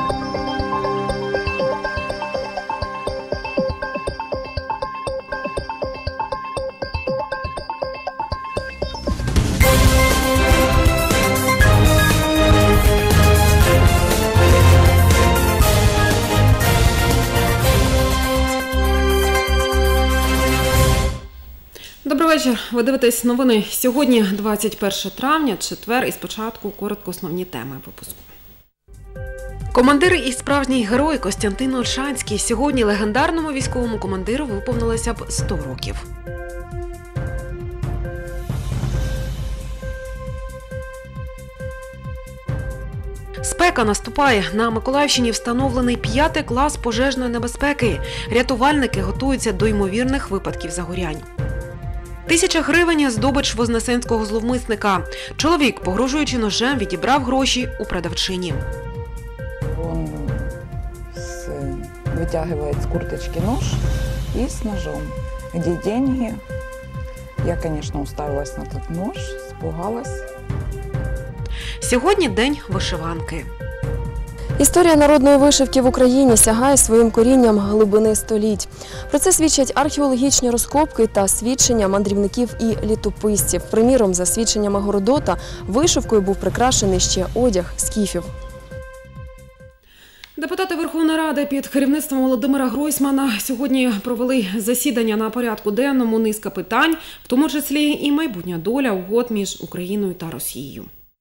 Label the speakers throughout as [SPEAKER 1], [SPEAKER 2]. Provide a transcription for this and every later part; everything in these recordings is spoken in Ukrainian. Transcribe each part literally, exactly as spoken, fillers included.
[SPEAKER 1] Добрий вечір. Ви дивитесь новини. Сьогодні двадцять перше травня, четвер, і спочатку коротко основні теми випуску. Командир і справжній герой Костянтин Ольшанський. Сьогодні легендарному військовому командиру виповнилося б сто років. Спека наступає. На Миколаївщині встановлений п'ятий клас пожежної небезпеки. Рятувальники готуються до ймовірних випадків загорянь. Тисяча гривень – здобич вознесенського зловмисника. Чоловік, погрожуючи ножем, відібрав гроші у продавчині.
[SPEAKER 2] Він витягує з курточки нож і з ножом. Де гроші? Я, звісно, уставилась на цей нож, спугалась.
[SPEAKER 1] Сьогодні день вишиванки.
[SPEAKER 3] Історія народної вишивки в Україні сягає своїм корінням глибини століть. Про це свідчать археологічні розкопки та свідчення мандрівників і літописців. Приміром, за свідченнями Городота, вишивкою був прикрашений ще одяг скіфів.
[SPEAKER 1] Депутати Верховної Ради під керівництвом Володимира Гройсмана сьогодні провели засідання на порядку денному. Низка питань, в тому числі і майбутня доля угод між Україною та Росією.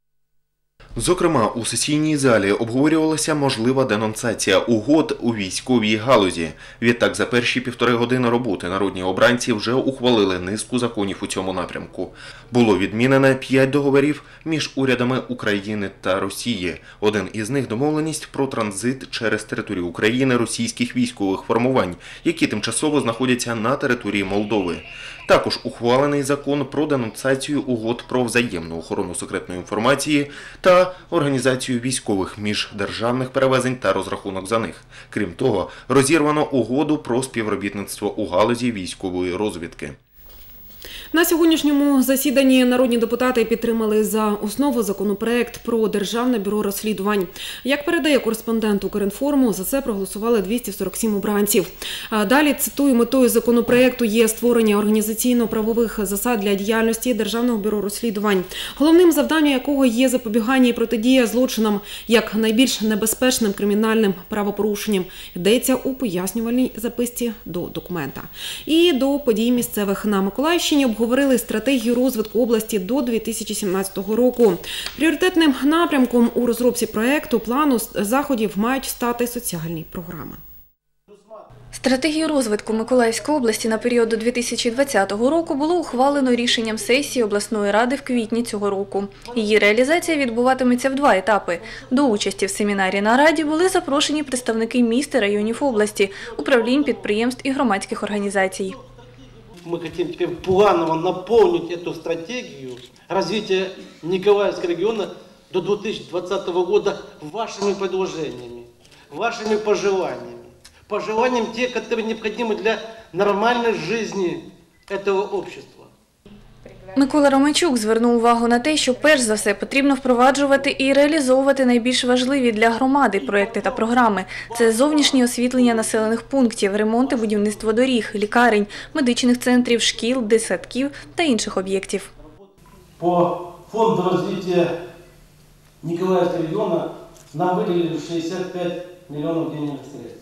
[SPEAKER 4] Зокрема, у сесійній залі обговорювалася можлива денонсація угод у військовій галузі. Відтак, за перші півтори години роботи народні обранці вже ухвалили низку законів у цьому напрямку. Було відмінено п'ять договорів між урядами України та Росії. Один із них – домовленість про транзит через територію України російських військових формувань, які тимчасово знаходяться на території Молдови. Також ухвалений закон про денонсацію угод про взаємну охорону секретної інформації та організацію військових міждержавних перевезень та розрахунок за них. Крім того, розірвано угоду про співробітництво у галузі військової розвідки.
[SPEAKER 1] На сьогоднішньому засіданні народні депутати підтримали за основу законопроект про Державне бюро розслідувань. Як передає кореспондент Укрінформу, за це проголосували двісті сорок сім обранців. Далі, цитую, метою законопроекту є створення організаційно-правових засад для діяльності Державного бюро розслідувань, головним завданням якого є запобігання і протидія злочинам як найбільш небезпечним кримінальним правопорушенням. Йдеться у пояснювальній записці до документа. І до подій місцевих на Миколаївщині обговорили стратегію розвитку області до дві тисячі сімнадцятого року. Пріоритетним напрямком у розробці проєкту плану заходів мають стати соціальні програми.
[SPEAKER 5] Стратегію розвитку Миколаївської області на період до дві тисячі двадцятого року було ухвалено рішенням сесії обласної ради в квітні цього року. Її реалізація відбуватиметься в два етапи. До участі в семінарі на раді були запрошені представники міст і районів області, управлінь, підприємств і громадських організацій.
[SPEAKER 6] Мы хотим теперь планово наполнить эту стратегию развития Николаевского региона до две тысячи двадцатого года вашими предложениями, вашими пожеланиями. Пожеланиями те, которые необходимы для нормальной жизни этого общества.
[SPEAKER 5] Микола Романчук звернув увагу на те, що перш за все потрібно впроваджувати і реалізовувати найбільш важливі для громади проекти та програми. Це зовнішнє освітлення населених пунктів, ремонт і будівництво доріг, лікарень, медичних центрів, шкіл, дитсадків та інших об'єктів.
[SPEAKER 6] По фонду розвитку Николаевского региона нам виділили шістдесят п'ять мільйонів денежних средств.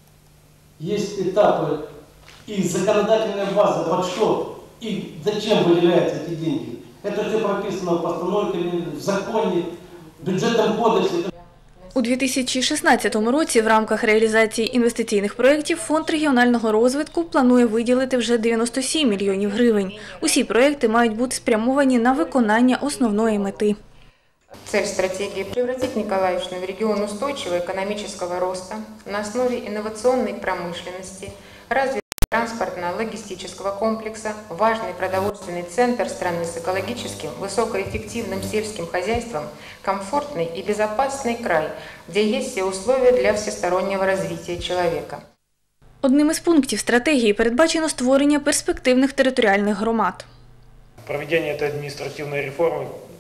[SPEAKER 6] Є етапи і законодательна база, под що и зачем выделяются эти деньги. Это все прописано в постановке, в законе, в бюджетном кодексе.
[SPEAKER 5] У дві тисячі шістнадцятому році в рамках реалізації інвестиційних проєктів Фонд регіонального розвитку планує виділити вже дев'яносто сім мільйонів гривень. Усі проєкти мають бути спрямовані на виконання основної мети.
[SPEAKER 7] Цель стратегии – превратить Николаевщину в регион устойчивого экономического роста на основе инновационной промышленности, развития транспортно-логистического комплекса, важный продовольственный центр страны с экологическим, высокоэффективным сельским хозяйством, комфортный и безопасный край, где есть все условия для всестороннего развития человека.
[SPEAKER 5] Одним із пунктів стратегії передбачено створення перспективних територіальних громад.
[SPEAKER 8] Проведение этой административной реформы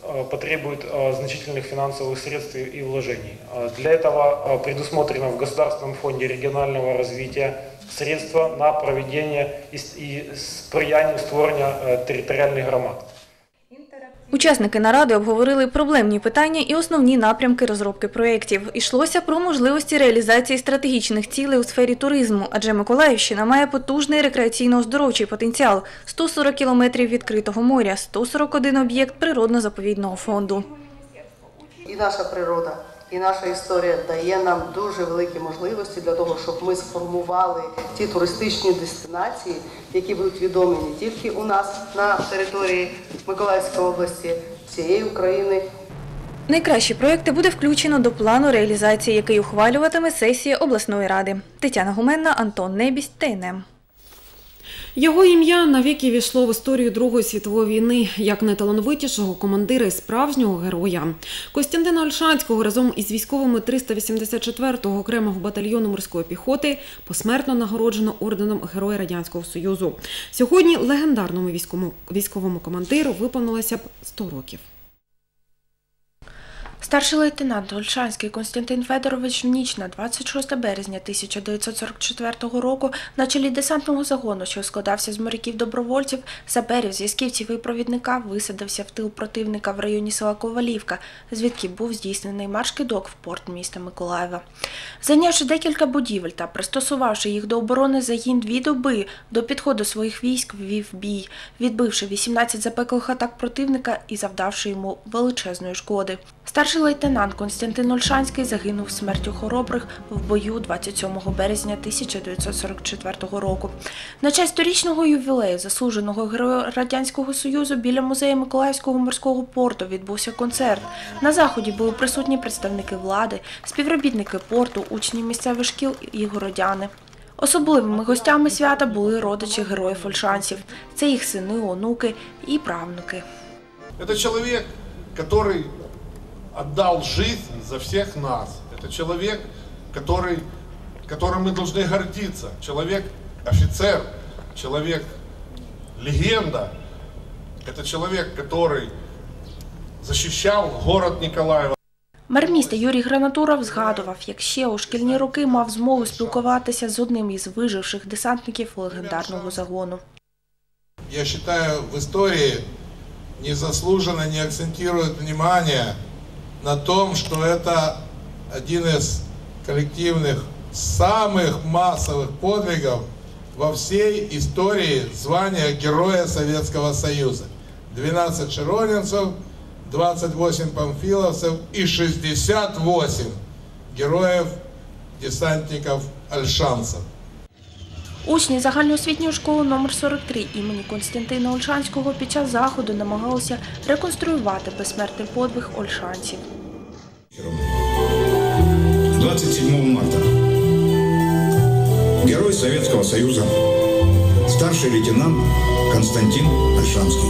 [SPEAKER 8] потребует значительных финансовых средств и вложений. Для этого предусмотрено в Государственном фонде регионального развития средства на проведение и сприяння створення територіальних громад.
[SPEAKER 5] Учасники наради обговорили проблемні питання і основні напрямки розробки проєктів. Йшлося про можливості реалізації стратегічних цілей у сфері туризму, адже Миколаївщина має потужний рекреаційно-оздоровчий потенціал – сто сорок кілометрів відкритого моря, сто сорок один об'єкт природно-заповідного фонду.
[SPEAKER 9] І наша природа, і наша історія дає нам дуже великі можливості для того, щоб ми сформували ті туристичні дестинації, які будуть відомі не тільки у нас на території Миколаївської області, всієї України.
[SPEAKER 5] Найкращі проєкти буде включено до плану реалізації, який ухвалюватиме сесія обласної ради. Тетяна Гуменна, Антон Небість, Т Н М.
[SPEAKER 1] Його ім'я навіки війшло в історію Другої світової війни як найталановитішого командира і справжнього героя. Костянтина Ольшанського разом із військовими триста вісімдесят четвертого окремого батальйону морської піхоти посмертно нагороджено орденом Героя Радянського Союзу. Сьогодні легендарному військовому командиру виповнилося б сто років.
[SPEAKER 10] Старший лейтенант Ольшанський Костянтин Федорович в ніч на двадцять шосте березня тисяча дев'ятсот сорок четвертого року на чолі десантного загону, що складався з моряків-добровольців, саперів, зв'язківців і провідника, висадився в тил противника в районі села Ковалівка, звідки був здійснений марш-кидок в порт міста Миколаєва. Зайнявши декілька будівель та пристосувавши їх до оборони, загін дві доби до підходу своїх військ ввів бій, відбивши вісімнадцять запеклих атак противника і завдавши йому величезної шкоди. Старший лейтенант Костянтин Ольшанський загинув смертю хоробрих в бою двадцять сьомого березня тисяча дев'ятсот сорок четвертого року. На честь сторічного ювілею заслуженого Героя Радянського Союзу біля музею Миколаївського морського порту відбувся концерт. На заході були присутні представники влади, співробітники порту, учні місцевих шкіл і городяни. Особливими гостями свята були родичі героїв-ольшанців. Це їх сини, онуки і правнуки.
[SPEAKER 11] Це чоловік, який отдал жизнь за всех нас. Это человек, который, которым мы должны гордиться. Человек-офицер, человек-легенда. Это человек, который защищал город Николаева.
[SPEAKER 10] Мер міста Юрій Гранатуров згадував, як ще у шкільні роки мав змогу спілкуватися з одним із виживших десантників легендарного загону.
[SPEAKER 11] Я вважаю, в історії незаслуженно не акцентують увагу на том, что это один из коллективных, самых массовых подвигов во всей истории звания Героя Советского Союза. двенадцать широнинцев, двадцать восемь памфиловцев и шестьдесят восемь героїв-десантників-ольшанців.
[SPEAKER 10] Учні загальноосвітньої школи номер сорок три імені Костянтина Ольшанського під час заходу намагалися реконструювати безсмертний подвиг ольшанців.
[SPEAKER 12] двадцать седьмого марта. Герой Советского Союза, старший лейтенант Константин Ольшанский.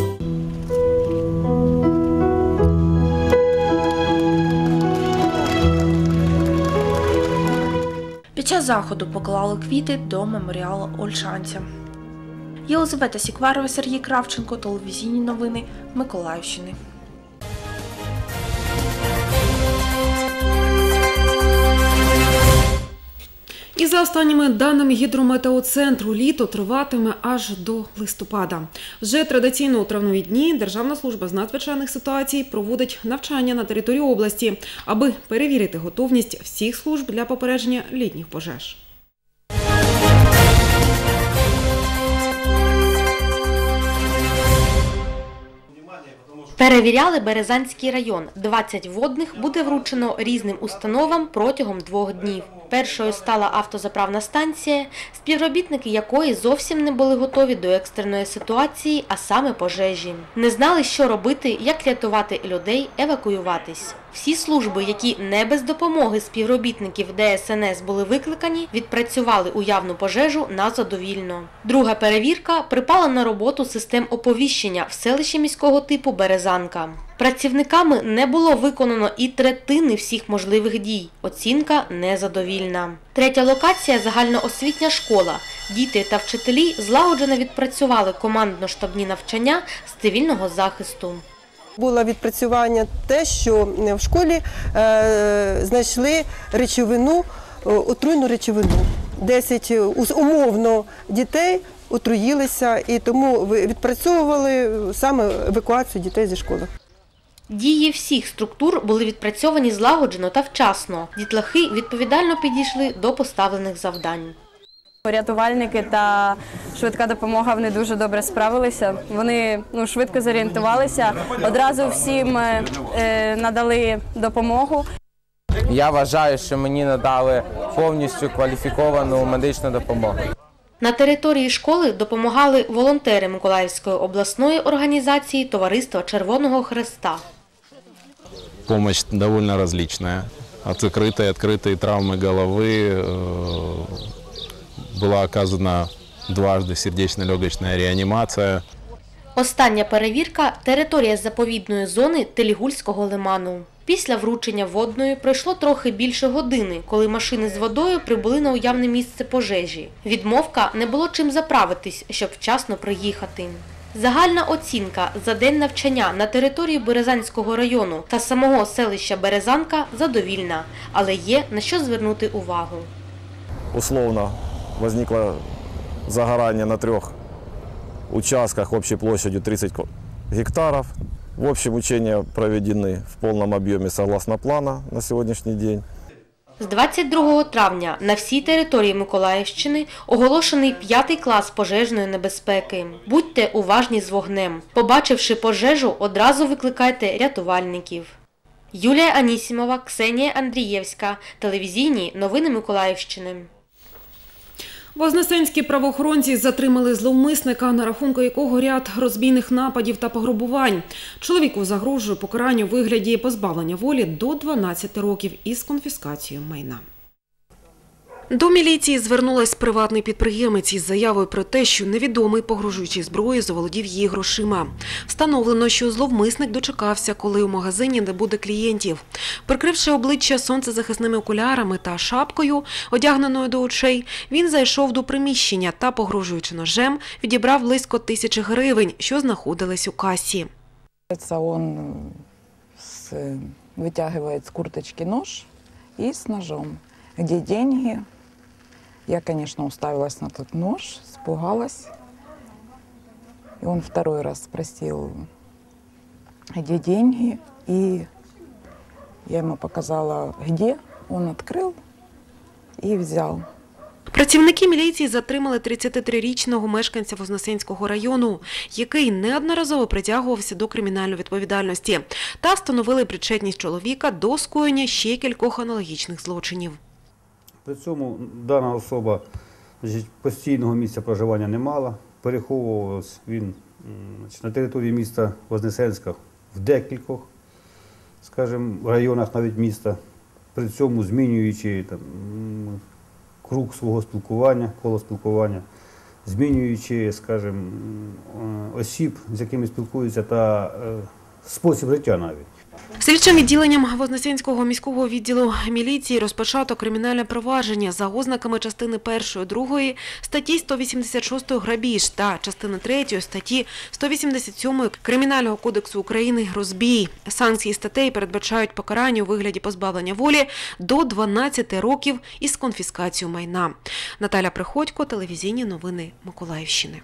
[SPEAKER 10] Під час заходу поклали квіти до меморіалу ольшанцям. Єлизавета Сікварова, Сергій Кравченко, телевізійні новини Миколаївщини.
[SPEAKER 1] І за останніми даними Гідрометеоцентру, літо триватиме аж до листопада. Вже традиційно у травнові дні Державна служба з надзвичайних ситуацій проводить навчання на території області, аби перевірити готовність всіх служб для попередження літніх пожеж.
[SPEAKER 13] Перевіряли Березанський район. двадцять водних буде вручено різним установам протягом двох днів. Першою стала автозаправна станція, співробітники якої зовсім не були готові до екстреної ситуації, а саме пожежі. Не знали, що робити, як рятувати людей, евакуюватись. Всі служби, які не без допомоги співробітників Де Ес Ен Ес були викликані, відпрацювали уявну пожежу на задовільно. Друга перевірка припала на роботу систем оповіщення в селищі міського типу Березанка. Працівниками не було виконано і третини всіх можливих дій. Оцінка незадовільна. Третя локація – загальноосвітня школа. Діти та вчителі злагоджено відпрацювали командно-штабні навчання з цивільного захисту.
[SPEAKER 14] Було відпрацювання те, що в школі е, знайшли речовину, отруйну речовину. Десять умовно дітей отруїлися і тому відпрацьовували саме евакуацію дітей зі школи.
[SPEAKER 13] Дії всіх структур були відпрацьовані злагоджено та вчасно. Дітлахи відповідально підійшли до поставлених завдань.
[SPEAKER 15] Рятувальники та швидка допомога вони дуже добре справилися. Вони ну, швидко зорієнтувалися, одразу всім е, надали допомогу.
[SPEAKER 16] Я вважаю, що мені надали повністю кваліфіковану медичну допомогу.
[SPEAKER 13] На території школи допомагали волонтери Миколаївської обласної організації Товариства Червоного Хреста.
[SPEAKER 17] Помощь довольно различная. От закрытой, открытой травмы головы была оказана дважды сердечно-легочная реанимация.
[SPEAKER 13] Остання перевірка – територія заповідної зони Телігульського лиману. Після вручення водної пройшло трохи більше години, коли машини з водою прибули на уявне місце пожежі. Відмовка – не було чим заправитись, щоб вчасно приїхати. Загальна оцінка за день навчання на території Березанського району та самого селища Березанка задовільна, але є на що звернути увагу.
[SPEAKER 18] Условно возникло загорание на трех участках общей площадью тридцать гектаров. В общем, учения проведены в полном объеме согласно плана на сегодняшний день.
[SPEAKER 13] З двадцять другого травня на всій території Миколаївщини оголошений п'ятий клас пожежної небезпеки. Будьте уважні з вогнем. Побачивши пожежу, одразу викликайте рятувальників. Юлія Анісімова, Ксенія Андрієвська. Телевізійні новини Миколаївщини.
[SPEAKER 1] Вознесенські правоохоронці затримали зловмисника, на рахунку якого ряд розбійних нападів та пограбувань. Чоловіку загрожує покарання у вигляді позбавлення волі до дванадцяти років із конфіскацією майна. До міліції звернулась приватний підприємець із заявою про те, що невідомий, погрожуючи зброєю, заволодів її грошима. Встановлено, що зловмисник дочекався, коли у магазині не буде клієнтів. Прикривши обличчя сонцезахисними окулярами та шапкою, одягненою до очей, він зайшов до приміщення та, погрожуючи ножем, відібрав близько тисячі гривень, що знаходились у касі.
[SPEAKER 2] Він витягує з курточки нож і з ножом. Где деньги? Я, конечно, уставилась на тот нож, испугалась. И он второй раз спросил, где деньги? И я ему показала, где. Он открыл и взял.
[SPEAKER 1] Працівники міліції затримали тридцятитрирічного мешканця Вознесенського району, який неодноразово притягувався до кримінальної відповідальності, та встановили причетність чоловіка до скоєння ще кількох аналогічних злочинів.
[SPEAKER 19] При цьому дана особа постійного місця проживання не мала, переховувався він на території міста Вознесенська в декількох, скажімо, районах навіть міста, при цьому змінюючи там, круг свого спілкування, коло спілкування, змінюючи, скажімо, осіб, з якими спілкуються, та спосіб життя навіть.
[SPEAKER 1] Слідчим відділенням Вознесенського міського відділу міліції розпочато кримінальне провадження за ознаками частини першої, другої статті сто вісімдесят шість грабіж та частини третьої статті сто вісімдесят сім Кримінального кодексу України розбій. Санкції статей передбачають покарання у вигляді позбавлення волі до дванадцяти років із конфіскацією майна. Наталя Приходько, телевізійні новини Миколаївщини.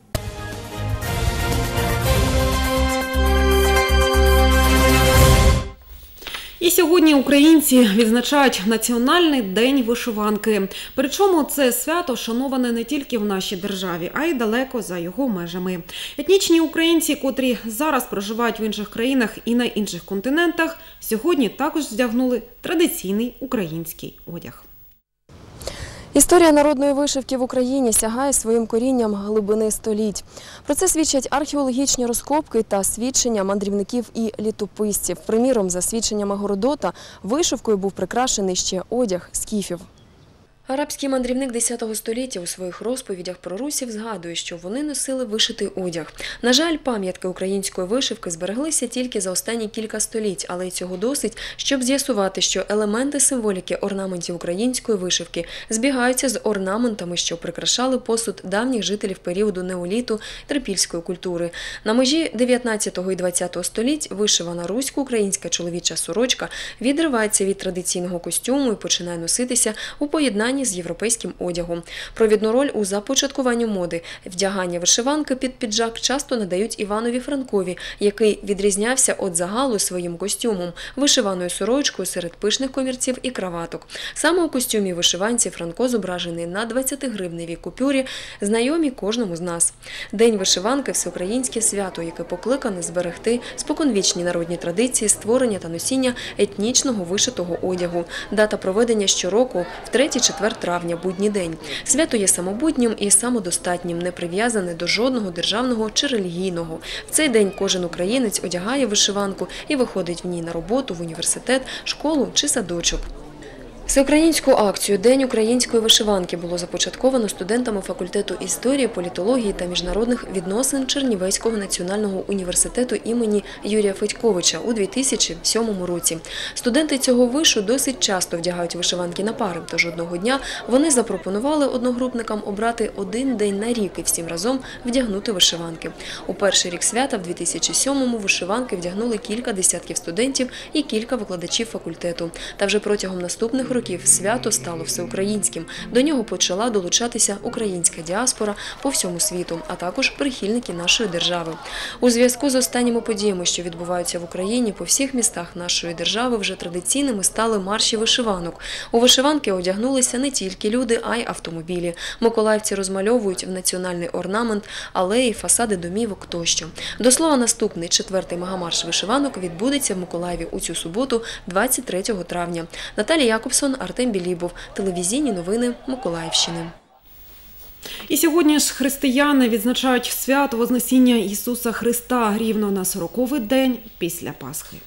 [SPEAKER 1] І сьогодні українці відзначають Національний день вишиванки. Причому це свято шановане не тільки в нашій державі, а й далеко за його межами. Етнічні українці, котрі зараз проживають в інших країнах і на інших континентах, сьогодні також вдягнули традиційний український одяг.
[SPEAKER 3] Історія народної вишивки в Україні сягає своїм корінням глибини століть. Про це свідчать археологічні розкопки та свідчення мандрівників і літописців. Приміром, за свідченнями Городота, вишивкою був прикрашений ще одяг скіфів. Арабський мандрівник десятого століття у своїх розповідях про русів згадує, що вони носили вишитий одяг. На жаль, пам'ятки української вишивки збереглися тільки за останні кілька століть, але й цього досить, щоб з'ясувати, що елементи символіки орнаментів української вишивки збігаються з орнаментами, що прикрашали посуд давніх жителів періоду неоліту трипільської культури. На межі дев'ятнадцятого і двадцятого століть вишивана русько-українська чоловіча сорочка відривається від традиційного костюму і починає носитися у поєднанні з європейським одягом. Провідну роль у започаткуванні моди вдягання вишиванки під піджак часто надають Іванові Франкові, який відрізнявся від загалу своїм костюмом – вишиваною сорочкою серед пишних комірців і краваток. Саме у костюмі вишиванці Франко зображений на двадцятигривневій купюрі, знайомі кожному з нас. День вишиванки – всеукраїнське свято, яке покликане зберегти споконвічні народні традиції створення та носіння етнічного вишитого одягу. Дата проведення щороку в третій-четвертий травня, будній день. Свято є самобутнім і самодостатнім, не прив'язане до жодного державного чи релігійного. В цей день кожен українець одягає вишиванку і виходить в ній на роботу, в університет, школу чи садочок. Всеукраїнську акцію «День української вишиванки» було започатковано студентами факультету історії, політології та міжнародних відносин Чернівецького національного університету імені Юрія Федьковича у дві тисячі сьомому році. Студенти цього вишу досить часто вдягають вишиванки на пари, тож одного дня вони запропонували одногрупникам обрати один день на рік і всім разом вдягнути вишиванки. У перший рік свята в дві тисячі сьомому вишиванки вдягнули кілька десятків студентів і кілька викладачів факультету. Та вже протягом наступних років свято стало всеукраїнським. До нього почала долучатися українська діаспора по всьому світу, а також прихильники нашої держави. У зв'язку з останніми подіями, що відбуваються в Україні, по всіх містах нашої держави вже традиційними стали марші вишиванок. У вишиванки одягнулися не тільки люди, а й автомобілі. Миколаївці розмальовують в національний орнамент алеї, фасади домівок тощо. До слова, наступний четвертий мегамарш вишиванок відбудеться в Миколаєві у цю суботу, двадцять третього травня. Наталія Якобсон, Артем Білібов. Телевізійні новини Миколаївщини.
[SPEAKER 1] І сьогодні ж християни відзначають свято Вознесіння Ісуса Христа рівно на сороковий день після Пасхи.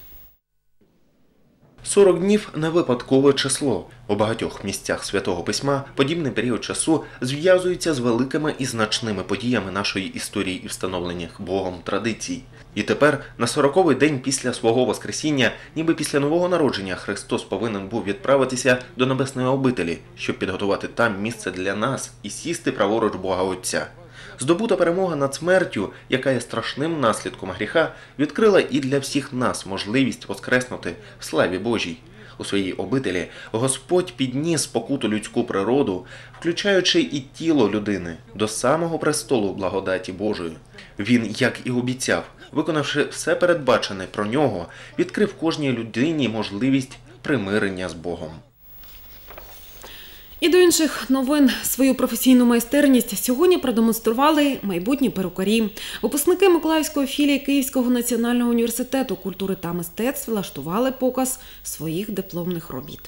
[SPEAKER 4] сорок днів – не випадкове число. У багатьох місцях Святого Письма подібний період часу зв'язується з великими і значними подіями нашої історії і встановлених Богом традицій. І тепер, на сороковий день після свого Воскресіння, ніби після нового народження, Христос повинен був відправитися до небесної обителі, щоб підготувати там місце для нас і сісти праворуч Бога Отця. Здобута перемога над смертю, яка є страшним наслідком гріха, відкрила і для всіх нас можливість воскреснути в славі Божій. У своїй обителі Господь підніс спокуту людську природу, включаючи і тіло людини, до самого престолу благодаті Божої. Він, як і обіцяв, виконавши все передбачене про нього, відкрив кожній людині можливість примирення з Богом.
[SPEAKER 1] І до інших новин свою професійну майстерність сьогодні продемонстрували майбутні перукарі. Випускники Миколаївської філії Київського національного університету культури та мистецтв влаштували показ своїх дипломних робіт.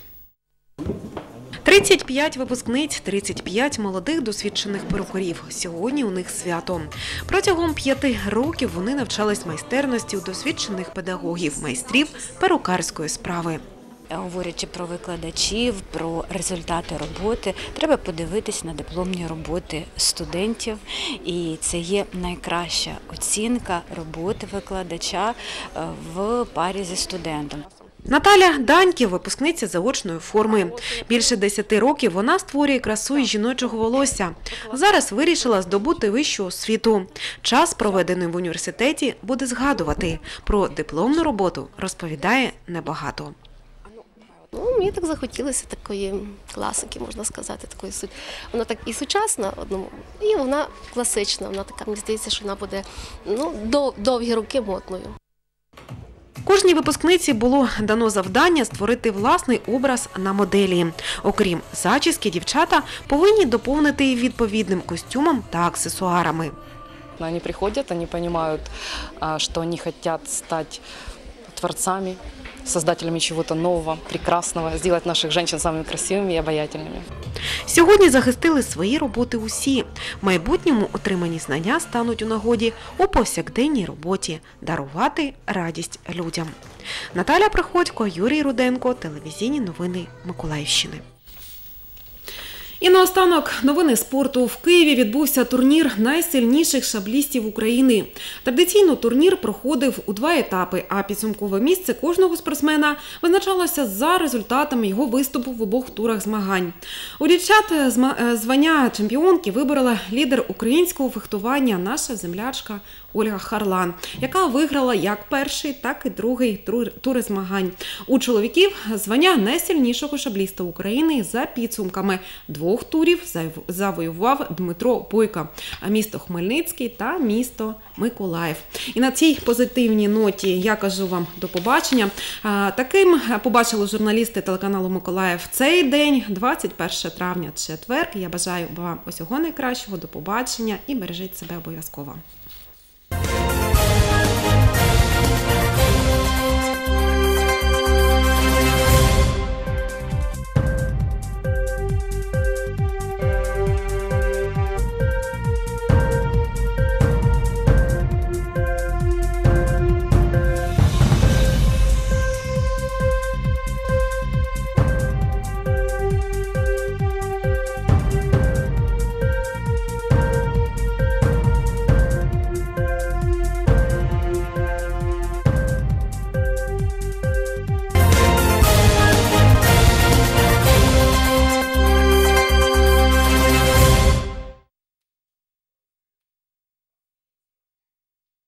[SPEAKER 1] тридцять п'ять випускниць, тридцять п'ять молодих досвідчених перукарів. Сьогодні у них свято. Протягом п'яти років вони навчались майстерності у досвідчених педагогів, майстрів перукарської справи.
[SPEAKER 20] Говорячи про викладачів, про результати роботи, треба подивитись на дипломні роботи студентів. І це є найкраща оцінка роботи викладача в парі зі студентом.
[SPEAKER 1] Наталя Даньків – випускниця заочної форми. Більше десяти років вона створює красу із жіночого волосся. Зараз вирішила здобути вищу освіту. Час, проведений в університеті, буде згадувати. Про дипломну роботу розповідає небагато.
[SPEAKER 21] Ну, мені так захотілося такої класики, можна сказати, такої суть. Вона так і сучасна, одному, і вона класична. Вона така, мені здається, що вона буде, ну, дов, довгі роки модною.
[SPEAKER 1] Кожній випускниці було дано завдання створити власний образ на моделі. Окрім зачіски, дівчата повинні доповнити відповідним костюмом та аксесуарами.
[SPEAKER 22] Вони приходять, вони розуміють, що вони хочуть стати творцами, создателями чего-то нового, прекрасного, сделать наших женщин самыми красивыми и обаятельными.
[SPEAKER 1] Сьогодні захистили свої роботи усі. В майбутньому отримані знання стануть у нагоді у повсякденній роботі – дарувати радість людям. Наталя Приходько, Юрій Руденко, телевізійні новини Миколаївщини. І наостанок новини спорту. В Києві відбувся турнір найсильніших шаблістів України. Традиційно турнір проходив у два етапи, а підсумкове місце кожного спортсмена визначалося за результатами його виступу в обох турах змагань. У дівчат звання чемпіонки виборола лідер українського фехтування, наша землячка Ольга Харлан, яка виграла як перший, так і другий тури змагань. У чоловіків звання найсильнішого шабліста України за підсумками двох турів завоював Дмитро Бойко, місто Хмельницький та місто Миколаїв. І на цій позитивній ноті я кажу вам до побачення. Таким побачили журналісти телеканалу Миколаїв цей день, двадцять перше травня, четвер. Я бажаю вам усього найкращого, до побачення і бережіть себе обов'язково.